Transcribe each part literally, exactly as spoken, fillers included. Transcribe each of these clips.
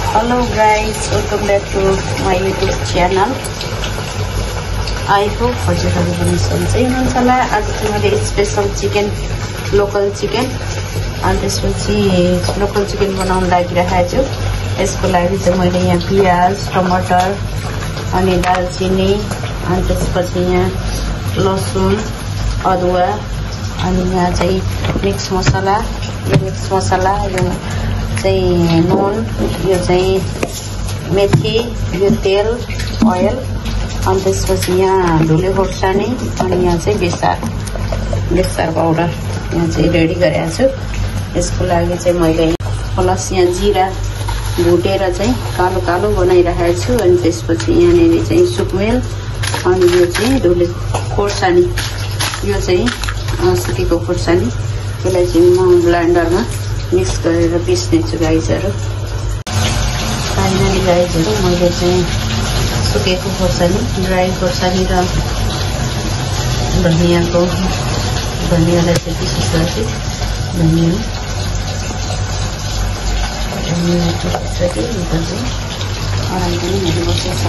Hello guys, welcome back to my YouTube channel. I hope हजुरहरु पनि सन्चै हुनुहुन्छ होला। आज चाहिँ मैले स्पेशल चिकन, लोकल चिकन अनि त्यसपछि लोकल चिकन बनाउन लागिरहेको छु। यसको लागि चाहिँ मैले यहाँ प्याज, टमाटर अनि दालचिनी अनि त्यसपछि यहाँ लसुन, अदुवा अनि यहाँ चाहिँ मिक्स मसला, यो मिक्स मसला, यो चाहिँ नुन, यो चाहिँ मेथी, यो तेल, ओइल अनि त्यसपछि यहाँ धुले खोर्सानी अनि यहाँ चाहिँ बेसार बेसार पाउडर यहाँ चाहिँ रेडी गरेको छु। यसको लागि चाहिँ मैले प्लस यहाँ जिरा भुटेर चाहिँ कालो कालो बनाइरहेको छु अनि त्यसपछि यहाँनिर चाहिँ सुकमेल अनि यो चाहिँ धुले खोर्सानी, यो चाहिँ सुकेको खोर्सानी, त्यसलाई चाहिँ म ब्लेन्डरमा मिक्स गरेर पिस्ने छु गाइजहरु। फाइनली गाइजहरु मैले चाहिँ सुकेको खोर्सानी, ड्राई खोर्सानी र धनियाको धनियालाई चाहिँ पिसिसकेपछि धनिया धनिया पिसिसके उता चाहिँ अराम पनि मैले बसेको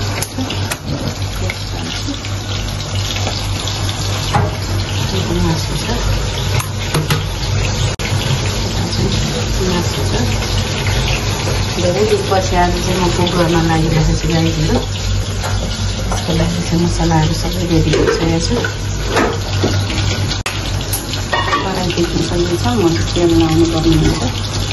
मासु छ मासु छ धेरै दिनपछि आज चाहिँ म कुक गर्न लागिरहेको छु गाइजहरु। यसको लागि चाहिँ मसलाहरू सबै रेडी गरिसकेको छु। कराई देख्न सकिन्छ, म तेल लगाउनु पर्ने हुन्छ।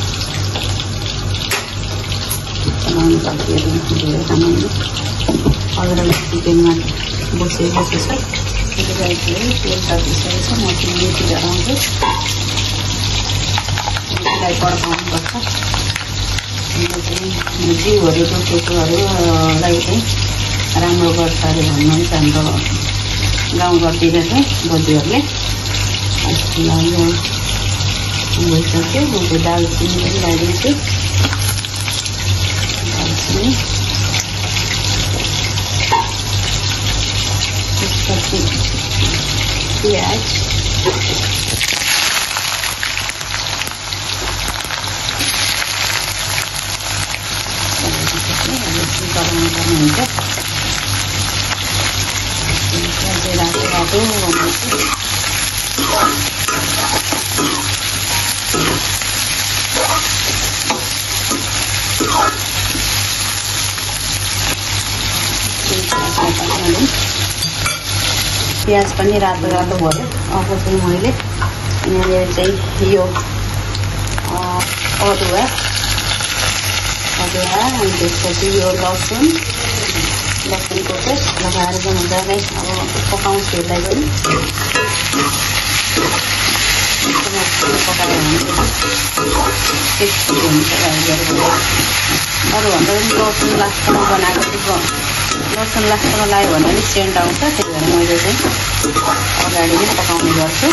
बनाउनु पर्दैन धेरै खानु अलरेडी चिकनमा बसे बसेछ। त्यो गाइजहरु तेल तातिसकेको छ, म चाहिँ मेथी हाल्छु। यसलाई पड्काउनुपर्छ। जिउहरू दुखेकोहरूलाई चाहिँ राम्रो गर्छ अरे भन्नुहुन्छ हाम्रो गाउँघरतिर चाहिँ बोजूहरूले। यसको लागि भइसक्यो। म चाहिँ दालचिनी पनि लगाइदिन्छु। दालचिनी त्यसपछि प्याज गराउनु पर्ने हुन्छ। रातो रातो बनाउँछु। प्याज पनि रातो रातो भयो। अब चाहिँ मैले यहाँनिर चाहिँ यो अदुवा अदुवा अनि त्यसपछि यो लसुन लसुनको पेस्ट लगाएर चाहिँ मजाले अब पकाउँछु। यसलाई पनि पकाएर टेस्टी हुन्छ गाइजहरु। अरूभन्दा पनि लसुन लास्टमा बनाएको चाहिँ लसुन लास्टमा लगायो भने पनि सेन्ट आउँछ। त्यही भएर मैले चाहिँ अगाडि नै पकाउने गर्छु।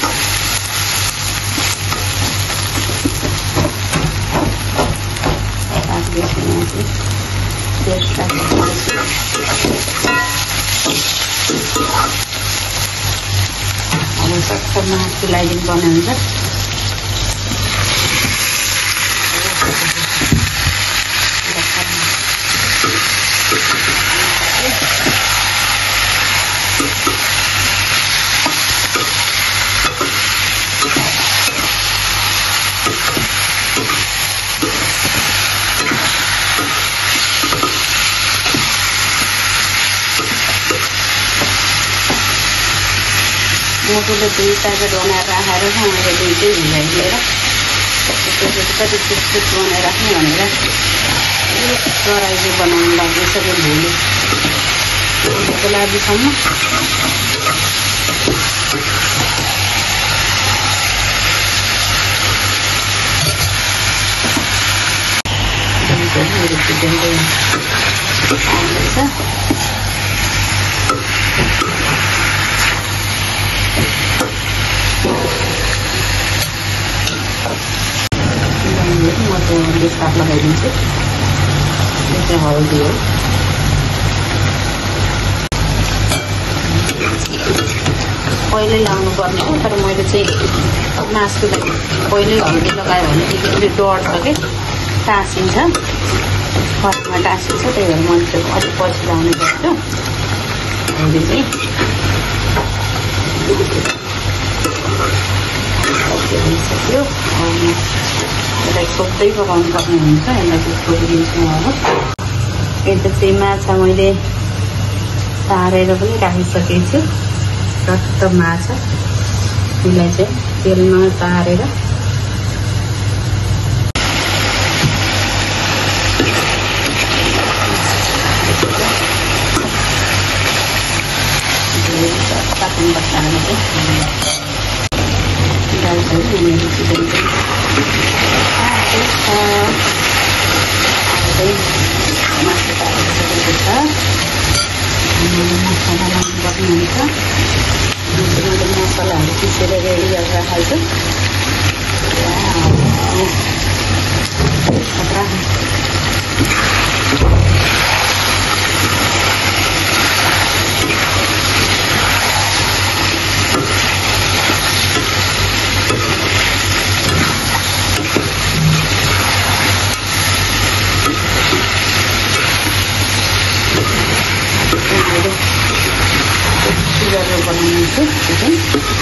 अब सक्छ मासु लगाइदिनु पर्ने हुन्छ। मोटोले दुई प्याकेट बनाएर राखेर छ। मैले दुइटै भिजाइदिएर त्यसपछि कति छुटछुट बनाएर राख्ने भनेर कराई चाहिँ बनाउनु लागिसक्यो भोलि भोलिको लागिसम्म। मेरो चिकन चाहिँ आउँदैछ। म चाहिँ बेसार लगाइदिन्छु। यो चाहिँ हल्दी हो। पहिल्यै लाउनु पर्ने हो, तर मैले चाहिँ मासुलाई पहिल्यै हल्दी लगायो भने अलिकति डढ्छ कि टाँसिन्छ, फर्स्टमा टाँसिन्छ, त्यही भएर मन्चको अलिक पछि लाउने गर्छु। अहिले चाहिँ भइसक्यो। यसलाई छोप्दै पकाउनु पर्ने हुन्छ, यसलाई चाहिँ छोपिदिन्छु म अब। यता चाहिँ माछा मैले तारेर पनि राखिसकेको छु। रक्त माछा यसलाई चाहिँ तेलमा तारेर पाक्नु पर्छ। अहिले चाहिँ दाल चाहिँ मेरो चिकन चाहिँ मासु तारिसकेको छ। मसला लाउनु पर्ने हुन्छ। मैले मसलाहरू पिसेर रेडी गरेर राखेको गरेर बनाउनेछु चिकन।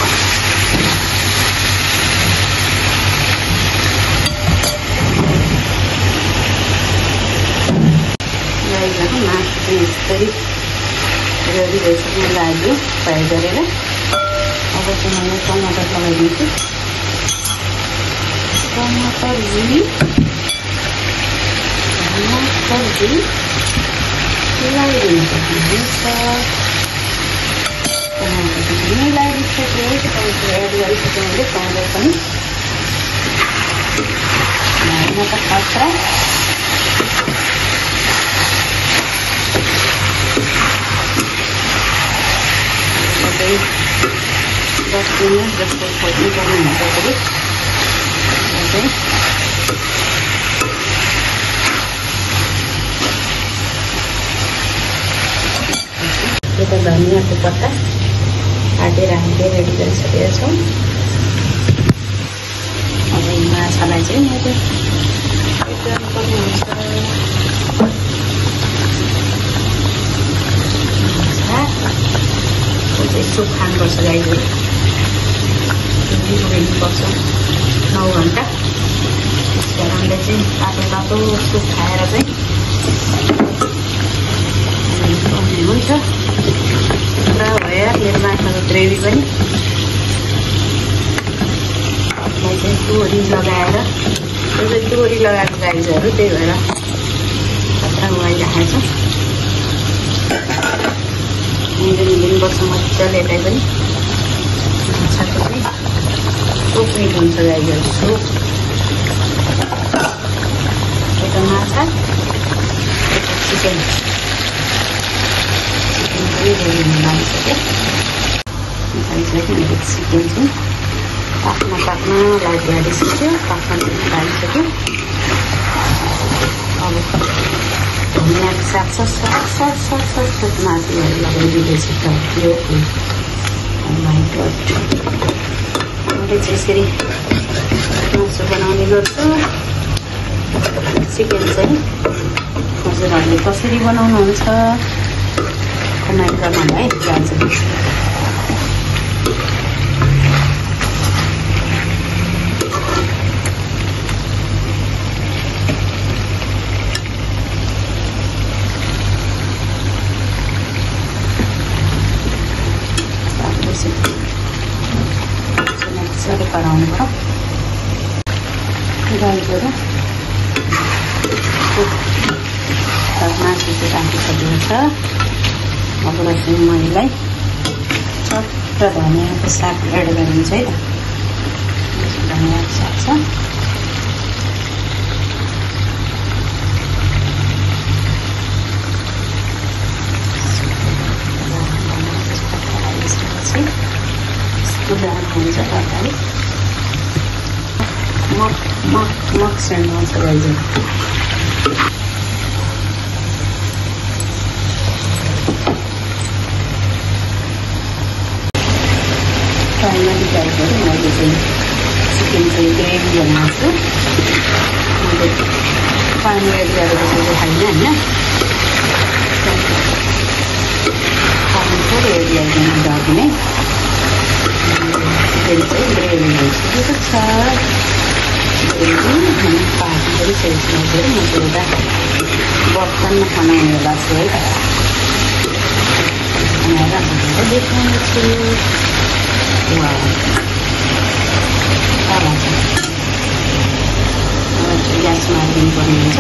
गाईको मासु चाहिँ यसरी रेडी भइसक्नु लाग्यो फ्राई गरेर। अब चाहिँ मैले टमाटर लगाइदिन्छु। टमाटर झिली टमाटर झिली लगाइदिनु सक्नुहुन्छ। मिलाइदिसक्यो, एड गरिसक्यो मैले टमाटर पनि। म त खतरा दस मिनट जस्तो खोज्नु पर्ने हुन्छ। फेरि यता धनियाँको पत्ता काटेर हामीले रेडी गरिसकेका छौँ। अब यो माछालाई चाहिँ मैले गर्नुपर्ने हुन्छ। माछाको चाहिँ सुप खानुपर्छ गाईहरू, जोगिनुपर्छ नौ घन्टा। त्यस कारणले चाहिँ तातो तातो सुप खाएर चाहिँ हुन्छ। पुरा भयो मेरो माछाको ग्रेभी पनि। यसलाई चाहिँ तोरी लगाएर, यो चाहिँ तोरी लगाएको गाईहरू, त्यही भएर खतरा उगाइराखेको छ। मिलिन लिनुपर्छ मजाले यसलाई पनि। माछाको चाहिँ सुप मिट हुन्छ गाईहरू, सुप। यता माछा, यता चिकन लागिसक्यो। मैले चिकन चाहिँ पाक्न पाक्न लागिसक्यो, पाक्न लागिसक्यो। अब धनियाँको साथ साथ साथ साथ साथ साथ साथ मासुहरू लगाइदिँदैछ। यो मैले चाहिँ यसरी मासु बनाउने गर्छु। चिकन चाहिँ हजुरहरूले कसरी बनाउनुहुन्छ कमेन्ट गर्नु है जान्छ। मजाले कराउनु पर्यो गाईहरू। मासु चाहिँ राखिसकेको छ। अब चाहिँ म यसलाई चट्ट धनियाँको साग एड गरिदिन्छु है त। धनियाँको साग छ, यस्तो दाना हुन्छ तरकारी। मक मक मक सेन्ड आउँछ गाईहरू। फाइनली गाईहरू मैले चाहिँ चिकन चाहिँ ग्रेभी बनाएको छु। मैले पानी एड गरेर चाहिँ खाइदिनु होइन पानी थोरै एड गरिदिनु जाँदैन है चिकन चाहिँ ग्रेभी भइसकेको छ ग्रेभी हामी पार्टी पनि सेल्स गरेर म चाहिँ एउटा बर्तनमा बनाउने बेला छु है बनाएर भनेर देखाउँछु ग्यासमा हालिदिनु पर्ने हुन्छ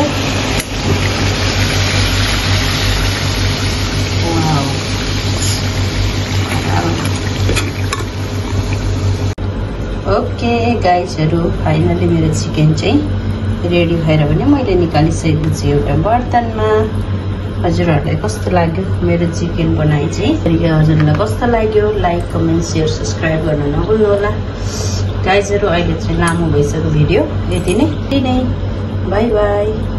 ओके गाइसहरू फाइनली मेरो चिकन चाहिँ रेडी भएर भने मैले निकालिसकेको छु एउटा बर्तनमा हजुरहरूलाई कस्तो लाग्यो मेरो चिकन बनाइ चाहिँ हजुरलाई कस्तो लाग्यो लाइक कमेन्ट सेयर सब्सक्राइब गर्न नभुल्नु होला गाइजहरू अहिले चाहिँ लामो भइसक्यो भिडियो यति नै बाई बाई।